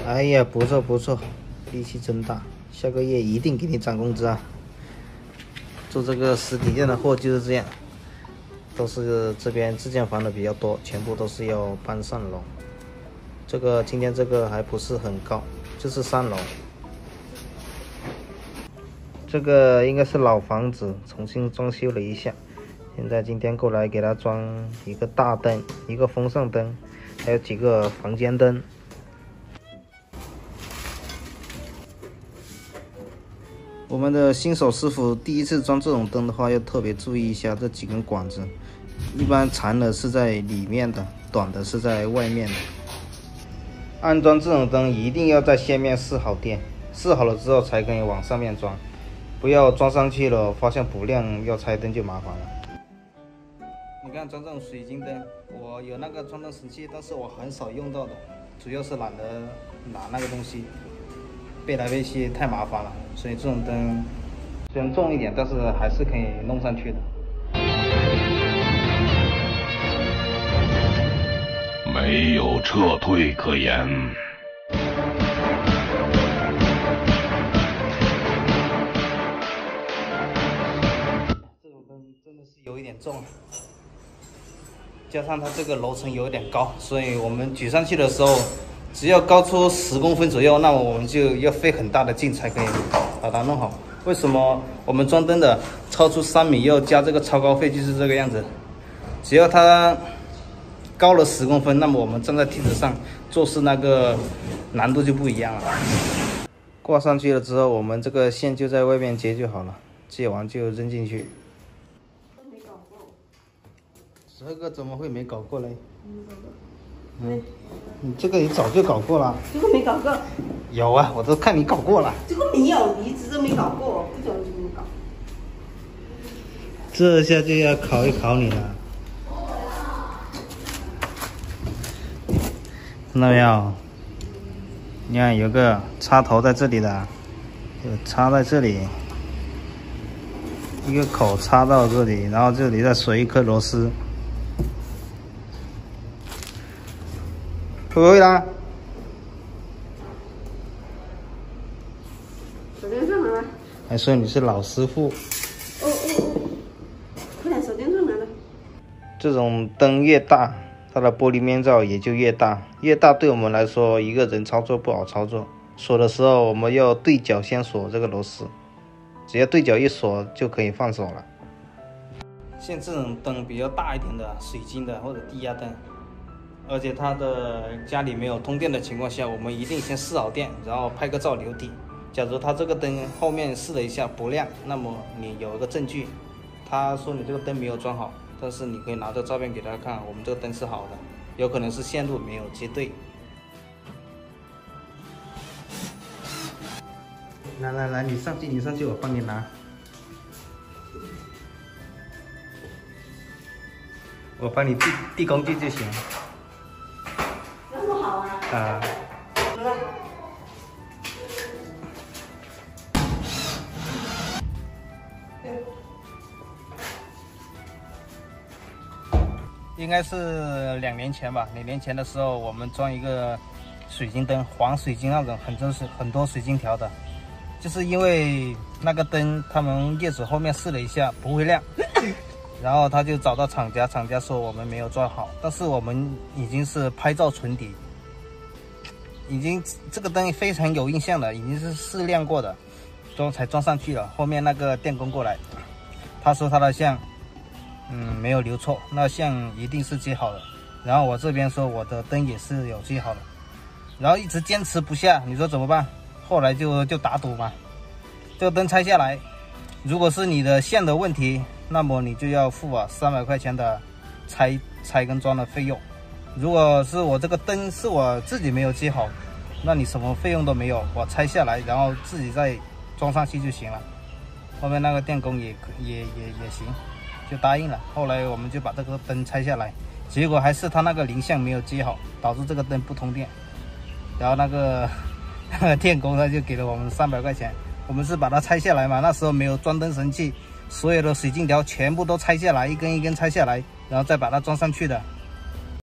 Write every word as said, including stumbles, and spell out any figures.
哎呀，不错不错，力气真大，下个月一定给你涨工资啊！做这个实体店的货就是这样，都是这边自建房的比较多，全部都是要搬上楼。这个今天这个还不是很高，就是三楼。这个应该是老房子，重新装修了一下。现在今天过来给它装一个大灯，一个风扇灯，还有几个房间灯。我们的新手师傅第一次装这种灯的话，要特别注意一下这几根管子，一般长的是在里面的，短的是在外面的。安装这种灯一定要在下面试好电，试好了之后才可以往上面装，不要装上去了发现不亮要拆灯就麻烦了。你看装这种水晶灯，我有那个装灯神器，但是我很少用到的，主要是懒得拿那个东西，背来背去太麻烦了，所以这种灯虽然重一点，但是还是可以弄上去的。 没有撤退可言。 这种灯真的是有一点重，加上它这个楼层有点高，所以我们举上去的时候，只要高出十公分左右，那么我们就要费很大的劲才可以把它弄好。为什么我们装灯的超出三米要加这个超高费？就是这个样子，只要它高了十公分，那么我们站在梯子上做事那个难度就不一样了。挂上去了之后，我们这个线就在外面接就好了，接完就扔进去。 没搞过。 这个怎么会没搞过嘞？嗯，你这个你早就搞过了。 这个没搞过。 有啊，我都看你搞过了。 这个没有，你一直都没搞过，不准就没搞。 这下就要考一考你了。看到没有？你看有个插头在这里的，有插在这里，一个口插到这里，然后这里再锁一颗螺丝。会不会啦？ 手电筒来了。 还说你是老师傅。 哦哦哦，快点手电筒来了。 这种灯越大，它的玻璃面罩也就越大，越大对我们来说一个人操作不好操作。锁的时候我们要对角先锁这个螺丝，只要对角一锁就可以放手了。像这种灯比较大一点的水晶的或者低压灯，而且它的家里没有通电的情况下，我们一定先试好电，然后拍个照留底。假如它这个灯后面试了一下不亮，那么你有一个证据，他说你这个灯没有装好，但是你可以拿着照片给他看，我们这个灯是好的，有可能是线路没有接对。来来来，你上去，你上去，我帮你拿。我帮你递递工具就行。 这么好啊！ 啊。应该是两年前吧，两年前的时候，我们装一个水晶灯，黄水晶那种，很多是很多水晶条的，就是因为那个灯，他们业主后面试了一下不会亮，然后他就找到厂家，厂家说我们没有装好，但是我们已经是拍照存底，已经这个灯非常有印象了，已经是试亮过的，装才装上去了。后面那个电工过来，他说他的像。嗯，没有留错，那像一定是接好的。然后我这边说我的灯也是有接好的，然后一直坚持不下，你说怎么办？后来就就打赌嘛，这个灯拆下来，如果是你的线的问题，那么你就要付我三百块钱的拆拆跟装的费用。如果是我这个灯是我自己没有接好，那你什么费用都没有，我拆下来然后自己再装上去就行了。后面那个电工也也也也行。就答应了，后来我们就把这个灯拆下来，结果还是他那个零项没有接好，导致这个灯不通电。然后那个那个电工他就给了我们三百块钱，我们是把它拆下来嘛，那时候没有装灯神器，所有的水晶条全部都拆下来，一根一根拆下来，然后再把它装上去的。